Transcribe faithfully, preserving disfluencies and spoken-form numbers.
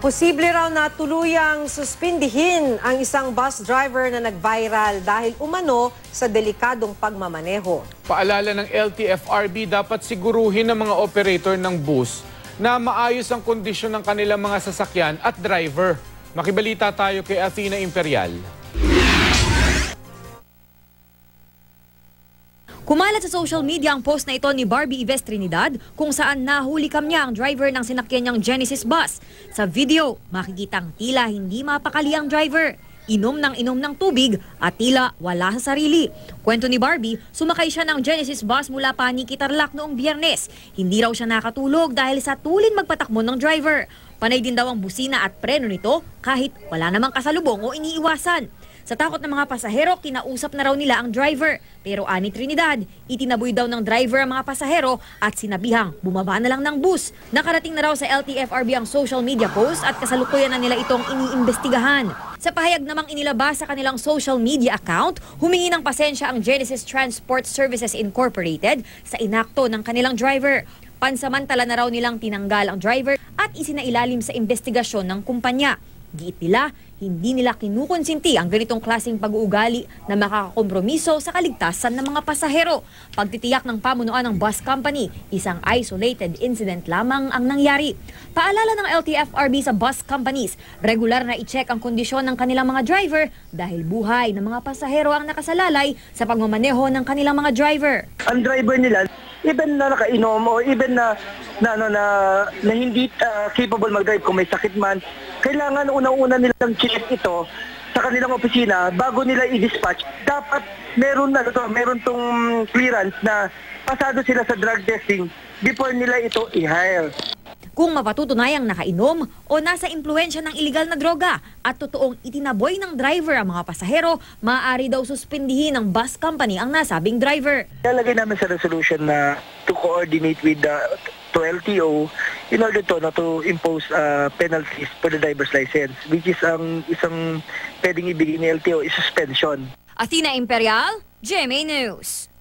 Posible raw na tuluyang suspindihin ang isang bus driver na nag-viral dahil umano sa delikadong pagmamaneho. Paalala ng L T F R B, dapat siguruhin ng mga operator ng bus na maayos ang kondisyon ng kanilang mga sasakyan at driver. Makibalita tayo kay Athena Imperial. Kumalat sa social media ang post na ito ni Barbie Yves Trinidad kung saan nahuli kam niya ang driver ng sinakyan niyang Genesis bus. Sa video, makikitang tila hindi mapakali ang driver. Inom ng inom ng tubig at tila wala sa sarili. Kwento ni Barbie, sumakay siya ng Genesis bus mula Paniki, Tarlac noong Biyernes. Hindi raw siya nakatulog dahil sa tulin magpatakbo ng driver. Panay din daw ang busina at preno nito kahit wala namang kasalubong o iniiwasan. Sa takot ng mga pasahero, kinausap na raw nila ang driver. Pero ani Trinidad, itinaboy daw ng driver ang mga pasahero at sinabihang bumaba na lang ng bus. Nakarating na raw sa L T F R B ang social media post at kasalukuyan na nila itong iniimbestigahan. Sa pahayag namang inilabas sa kanilang social media account, humingi ng pasensya ang Genesis Transport Services Incorporated sa inakto ng kanilang driver. Pansamantala na raw nilang tinanggal ang driver at isinailalim sa investigasyon ng kumpanya. Giit nila, hindi nila kinukonsinti ang ganitong klaseng pag-uugali na makakakompromiso sa kaligtasan ng mga pasahero. Pagtitiyak ng pamunuan ng bus company, isang isolated incident lamang ang nangyari. Paalala ng L T F R B sa bus companies, regular na i-check ang kondisyon ng kanilang mga driver dahil buhay ng mga pasahero ang nakasalalay sa pagmamaneho ng kanilang mga driver. Ang driver nila, even na nakainom o even na na na, na, na hindi uh, capable mag-drive kung may sakit man, kailangan unang-una nilang check ito sa kanilang opisina bago nila i-dispatch. Dapat meron na to, meron tong clearance na pasado sila sa drug testing before nila ito i-hire. Kung mapatutunayang nakainom o nasa impluensya ng iligal na droga at totoong itinaboy ng driver ang mga pasahero, maaari daw suspindihin ng bus company ang nasabing driver. Lalagay namin sa resolution na to coordinate with the to L T O in order to, no, to impose uh, penalties for the driver's license, which is ang isang pwedeng ibigay ni L T O is suspension. Athena Imperial, G M A News.